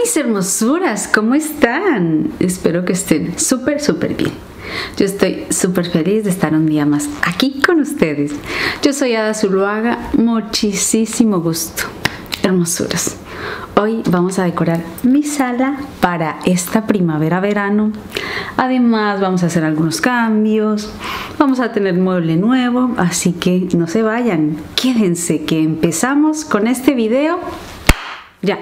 mis hermosuras, ¿cómo están? Espero que estén súper bien. Yo estoy súper feliz de estar un día más aquí con ustedes. Yo soy Ada Zuluaga, muchísimo gusto. Hermosuras, hoy vamos a decorar mi sala para esta primavera-verano. Además vamos a hacer algunos cambios, vamos a tener mueble nuevo, así que no se vayan, quédense que empezamos con este video ya.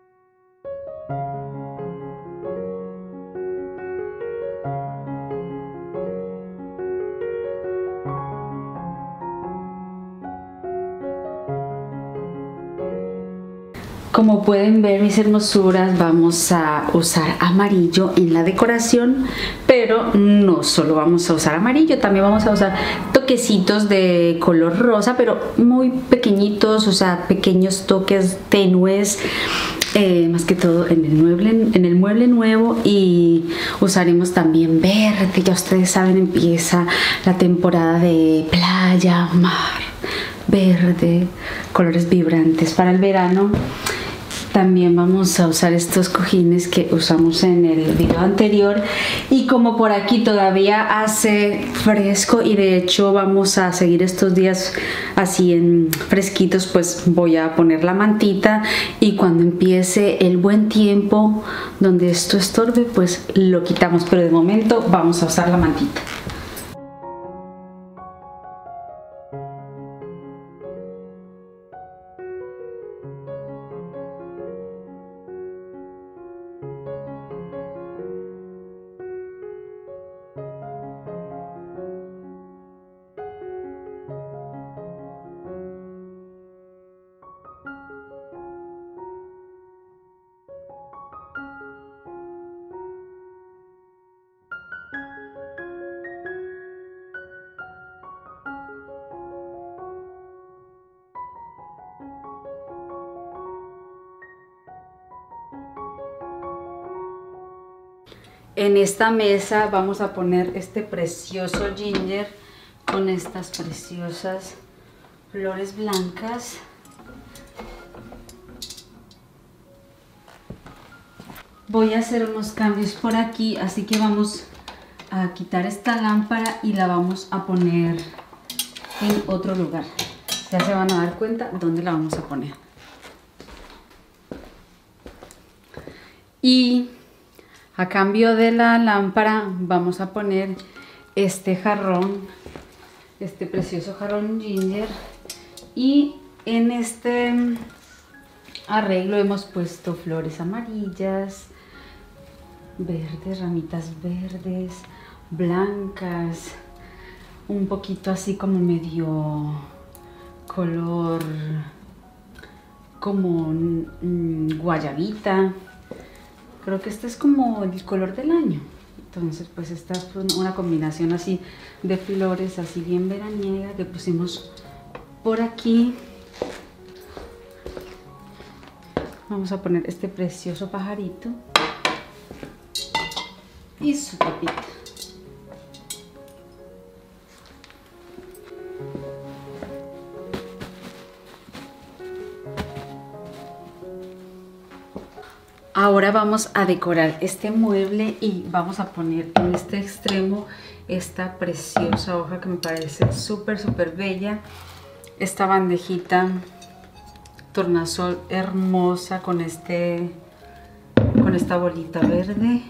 Como pueden ver, mis hermosuras, vamos a usar amarillo en la decoración, pero no solo vamos a usar amarillo, también vamos a usar toquecitos de color rosa, pero muy pequeñitos, o sea, pequeños toques tenues, más que todo en el mueble nuevo. Y usaremos también verde. Ya ustedes saben, empieza la temporada de playa, mar, verde, colores vibrantes para el verano. También vamos a usar estos cojines que usamos en el video anterior, y como por aquí todavía hace fresco y de hecho vamos a seguir estos días así en fresquitos, pues voy a poner la mantita, y cuando empiece el buen tiempo donde esto estorbe pues lo quitamos, pero de momento vamos a usar la mantita. En esta mesa vamos a poner este precioso ginger con estas preciosas flores blancas. Voy a hacer unos cambios por aquí, así que vamos a quitar esta lámpara y la vamos a poner en otro lugar. Ya se van a dar cuenta dónde la vamos a poner. Y a cambio de la lámpara vamos a poner este jarrón, este precioso jarrón ginger, y en este arreglo hemos puesto flores amarillas, verdes, ramitas verdes, blancas, un poquito así como medio color como guayabita. Creo que este es como el color del año. Entonces pues esta es una combinación así de flores así bien veraniega que pusimos por aquí. Vamos a poner este precioso pajarito y su tapita. Ahora vamos a decorar este mueble y vamos a poner en este extremo esta preciosa hoja que me parece súper bella. Esta bandejita tornasol hermosa con esta bolita verde.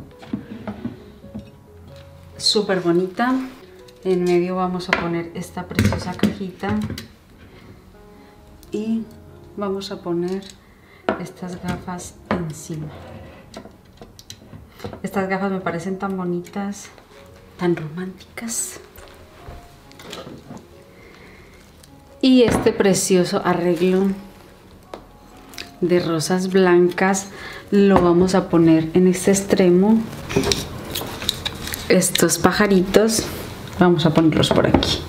Súper bonita. En medio vamos a poner esta preciosa cajita y vamos a poner estas gafas encima. Estas gafas me parecen tan bonitas, tan románticas. Y este precioso arreglo de rosas blancas lo vamos a poner en este extremo. Estos pajaritos vamos a ponerlos por aquí.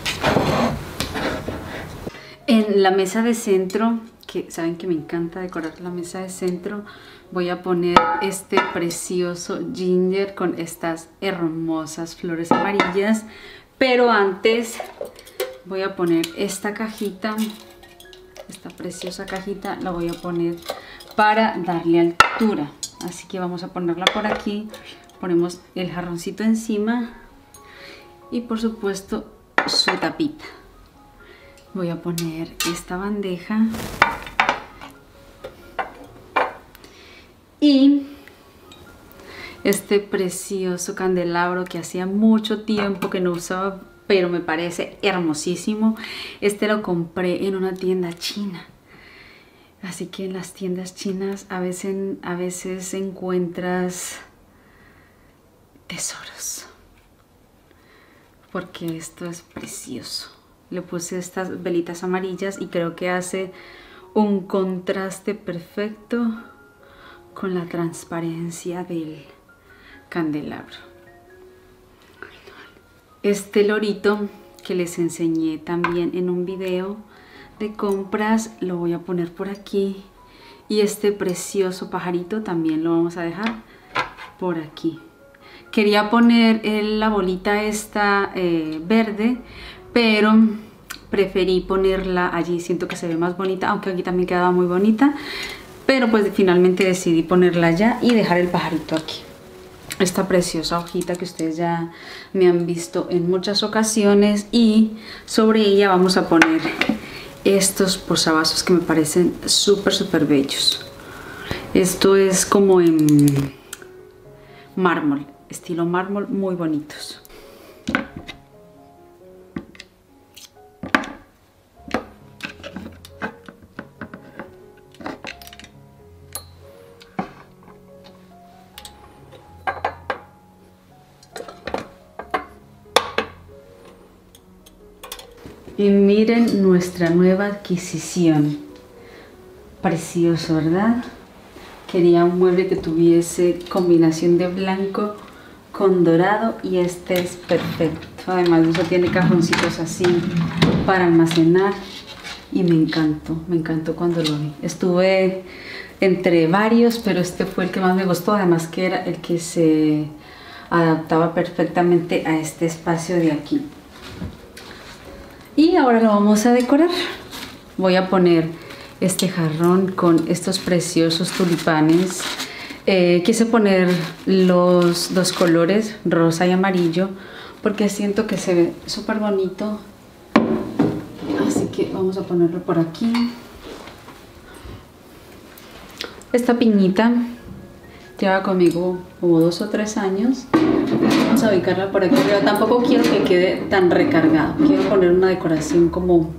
En la mesa de centro, que saben que me encanta decorar la mesa de centro, voy a poner este precioso ginger con estas hermosas flores amarillas, pero antes voy a poner esta cajita, esta preciosa cajita, la voy a poner para darle altura. Así que vamos a ponerla por aquí, ponemos el jarroncito encima y por supuesto su tapita. Voy a poner esta bandeja y este precioso candelabro que hacía mucho tiempo que no usaba, pero me parece hermosísimo. Este lo compré en una tienda china. Así que en las tiendas chinas a veces encuentras tesoros. Porque esto es precioso. Le puse estas velitas amarillas y creo que hace un contraste perfecto con la transparencia del candelabro. Este lorito que les enseñé también en un video de compras lo voy a poner por aquí, y este precioso pajarito también lo vamos a dejar por aquí. Quería poner la bolita esta verde, pero preferí ponerla allí, siento que se ve más bonita, aunque aquí también quedaba muy bonita, pero pues finalmente decidí ponerla allá y dejar el pajarito aquí. Esta preciosa hojita que ustedes ya me han visto en muchas ocasiones, y sobre ella vamos a poner estos posavasos que me parecen súper bellos. Esto es como en mármol, estilo mármol, muy bonitos. Y miren nuestra nueva adquisición. Precioso, ¿verdad? Quería un mueble que tuviese combinación de blanco con dorado, y este es perfecto. Además de eso tiene cajoncitos así para almacenar y me encantó cuando lo vi. Estuve entre varios, pero este fue el que más me gustó, además que era el que se adaptaba perfectamente a este espacio de aquí. Y ahora lo vamos a decorar. Voy a poner este jarrón con estos preciosos tulipanes. Quise poner los dos colores, rosa y amarillo, porque siento que se ve súper bonito. Así que vamos a ponerlo por aquí. Esta piñita lleva conmigo como 2 o 3 años. Vamos a ubicarla por aquí arriba. Tampoco quiero que quede tan recargado. Quiero poner una decoración como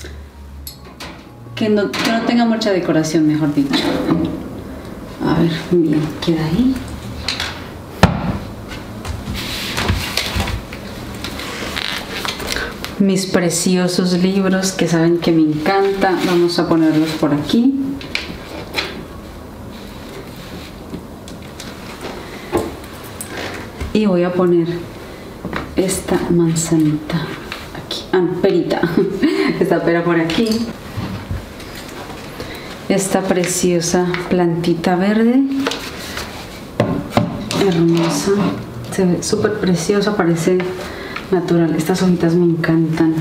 que no tenga mucha decoración, mejor dicho. A ver, bien, queda ahí. Mis preciosos libros que saben que me encanta, vamos a ponerlos por aquí. Y voy a poner esta manzanita aquí, perita, esta pera por aquí. Esta preciosa plantita verde, hermosa, se ve súper preciosa, parece natural. Estas hojitas me encantan.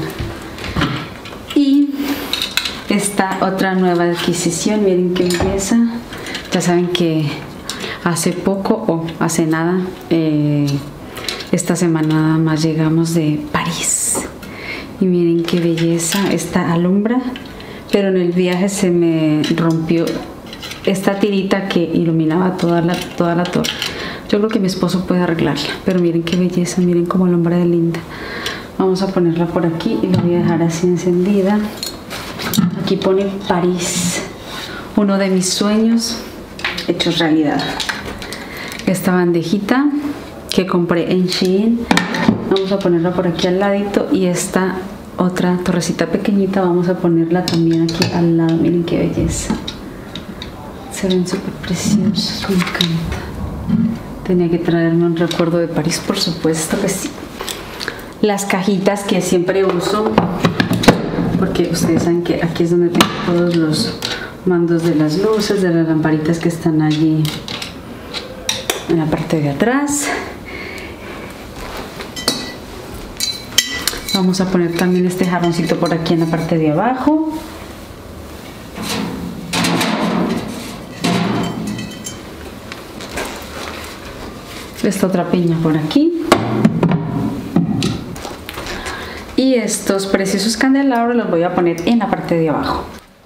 Y esta otra nueva adquisición, miren qué belleza. Ya saben que hace poco o hace nada, esta semana nada más llegamos de París, y miren qué belleza. Esta alumbra, pero en el viaje se me rompió esta tirita que iluminaba toda la torre. Yo creo que mi esposo puede arreglarla, pero miren qué belleza, miren cómo alumbra de linda. Vamos a ponerla por aquí y la voy a dejar así encendida. Aquí pone París, uno de mis sueños hechos realidad. Esta bandejita que compré en Shein, vamos a ponerla por aquí al ladito, y esta otra torrecita pequeñita vamos a ponerla también aquí al lado. Miren qué belleza, se ven súper preciosos, me encanta. Tenía que traerme un recuerdo de París, por supuesto que sí. Las cajitas que siempre uso, porque ustedes saben que aquí es donde tengo todos los mandos de las luces, de las lamparitas que están allí en la parte de atrás. Vamos a poner también este jarroncito por aquí en la parte de abajo. esta otra piña por aquí. Y estos preciosos candelabros los voy a poner en la parte de abajo.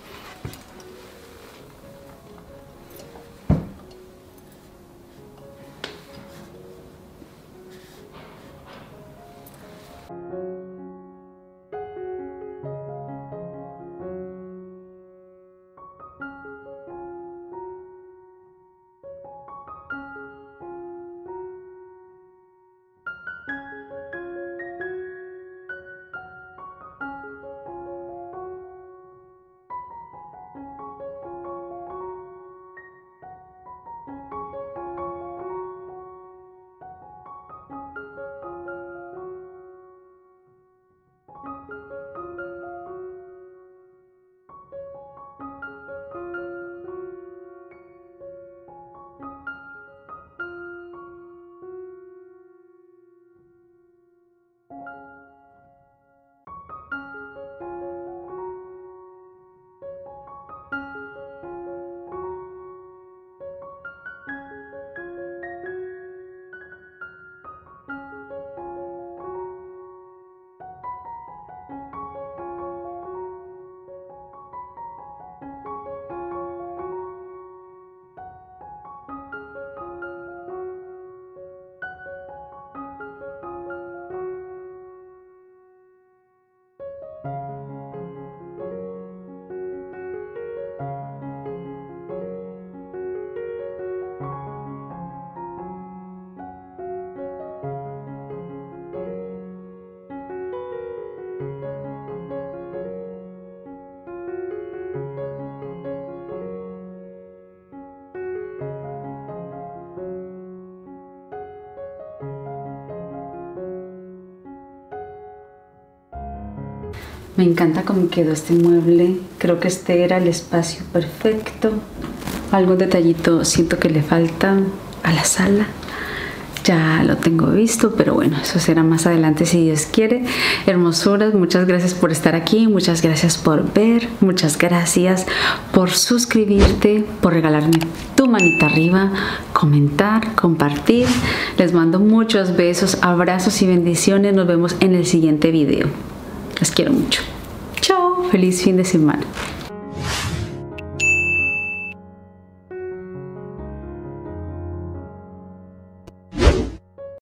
Me encanta cómo quedó este mueble. Creo que este era el espacio perfecto. Algún detallito siento que le falta a la sala. Ya lo tengo visto, pero bueno, eso será más adelante si Dios quiere. Hermosuras, muchas gracias por estar aquí, muchas gracias por ver, muchas gracias por suscribirte, por regalarme tu manita arriba, comentar, compartir. Les mando muchos besos, abrazos y bendiciones. Nos vemos en el siguiente video. Los quiero mucho. Chao, feliz fin de semana.